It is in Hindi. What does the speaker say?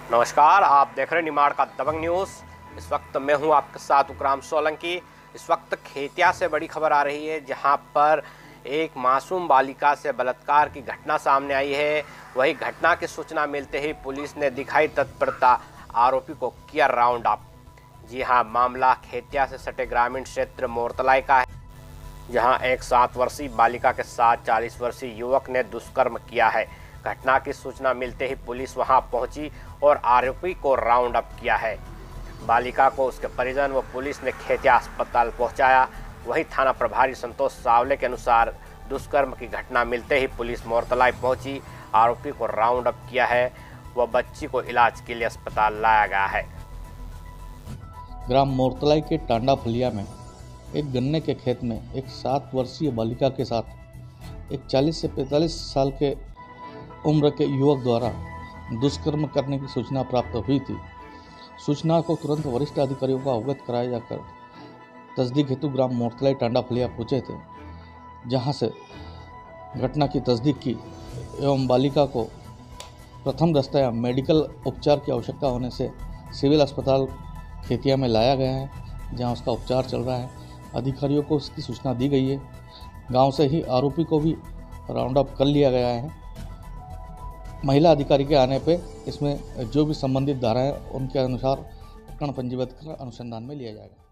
नमस्कार, आप देख रहे हैं निमाड़ का दबंग न्यूज़। इस वक्त मैं हूं आपके साथ उकराम सोलंकी। इस वक्त खेतिया से बड़ी खबर आ रही है, जहां पर एक मासूम बालिका से बलात्कार की घटना सामने आई है। वही घटना की सूचना मिलते ही पुलिस ने दिखाई तत्परता, आरोपी को किया राउंड अप। जी हां, मामला खेतिया से सटे ग्रामीण क्षेत्र मोरतलाई का है, जहां एक 7 वर्षीय बालिका के साथ 40 वर्षीय युवक ने दुष्कर्म किया है। घटना की सूचना मिलते ही पुलिस वहां पहुंची और आरोपी को राउंड अप किया है। बालिका को उसके परिजन व पुलिस ने खेतिया अस्पताल पहुंचाया। वहीं थाना प्रभारी संतोष सावले के अनुसार दुष्कर्म की घटना मिलते ही पुलिस मोरतलाई पहुंची, आरोपी को राउंड अप किया है व बच्ची को इलाज के लिए अस्पताल लाया गया है। ग्राम मोरतलाई के टांडा फलिया में एक गन्ने के खेत में एक 7 वर्षीय बालिका के साथ एक 40 से 45 साल के उम्र के युवक द्वारा दुष्कर्म करने की सूचना प्राप्त हुई थी। सूचना को तुरंत वरिष्ठ अधिकारियों को अवगत कराया जाकर तस्दीक हेतु ग्राम मोरतलाई टांडा फलिया पहुँचे थे, जहां से घटना की तस्दीक की एवं बालिका को प्रथम दस्ता मेडिकल उपचार की आवश्यकता होने से सिविल अस्पताल खेतिया में लाया गया है, जहां उसका उपचार चल रहा है। अधिकारियों को इसकी सूचना दी गई है। गांव से ही आरोपी को भी राउंड अप कर लिया गया है। महिला अधिकारी के आने पे इसमें जो भी संबंधित धारा है उनके अनुसार प्रकरण पंजीबद्ध कर अनुसंधान में लिया जाएगा।